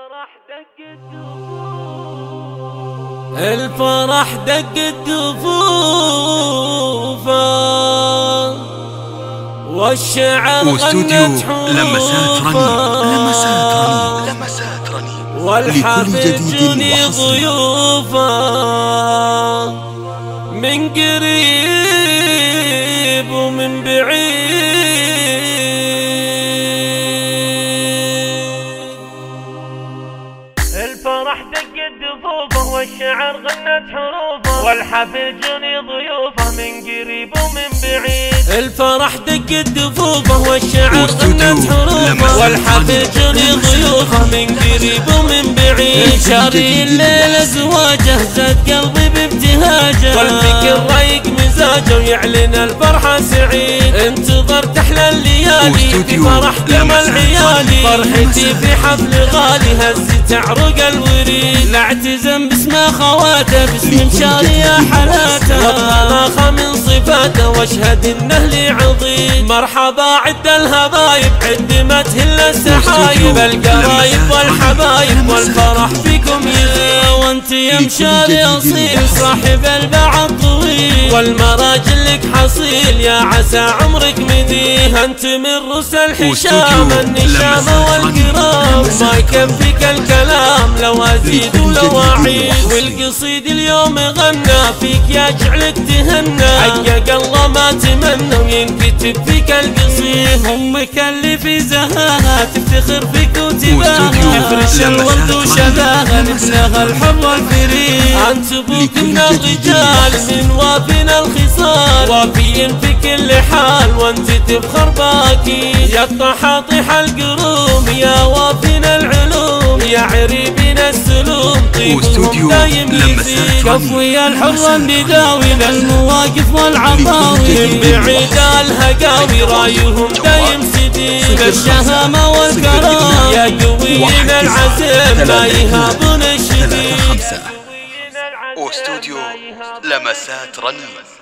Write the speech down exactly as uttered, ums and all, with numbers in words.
الفرح دق الدفوفه والشعر غنت حروفه لمسات رنين والحفل جوني ضيوفه من قريب ومن بعيد. الفرح دق الدفوفه والشعر غنت حروفه والحفل جوني ضيوفه من قريب ومن بعيد. الفرح دق الدفوفه والشعر غنت حروفه والحفل جوني ضيوفه من قريب ومن بعيد. شاري الليله زواجه زاد قلبي بابتهاجه والفكر رايق مزاجه ويعلن الفرحه سعيد. انتظرت احلى الليالي في فرح كمل عيالي فرحتي في حفل غالي هزت عروق الوريد. لاعتزم باسم اخواته باسم مشاري يا حلاته والطلاقه من صفاته واشهد انه لي عظيم. مرحبا عد الهضايب عد ما تهل السحايب القرايب والحبايب والفرح فيكم يزيد. وانت يا مشاري اصيل صاحب الباع الطويل والمراجل لك حصيل يا عسى عمرك مديه. انت من رؤوس الحشام النشامه والكرام ما يكفيك الكلام لو ازيد ولو اعيد. والقصيد اليوم غنى فيك يا جعلك تهنى حقق الله ما تمنى وينكتب فيك القصيد. امك اللي في زهاها تفتخر فيك وتباها تفرش الورد وشباها مثلها الحب والفريد. انت ابوك من الرجال من وافينا الخصال وافيين في كل حال وانت تفخر باكيد. يا طحاطح القروم يا وافينا العلوم يا عريبين السلوم طيبهم دايم يزيد. كفوي الحرم بداوي للمواقف والعطاوي من بعيد الهقاوي رايهم دايم سديد. الشهامة والكرام يا قويين العزم ما يهابون الشديد. واستوديو لمسات رنين.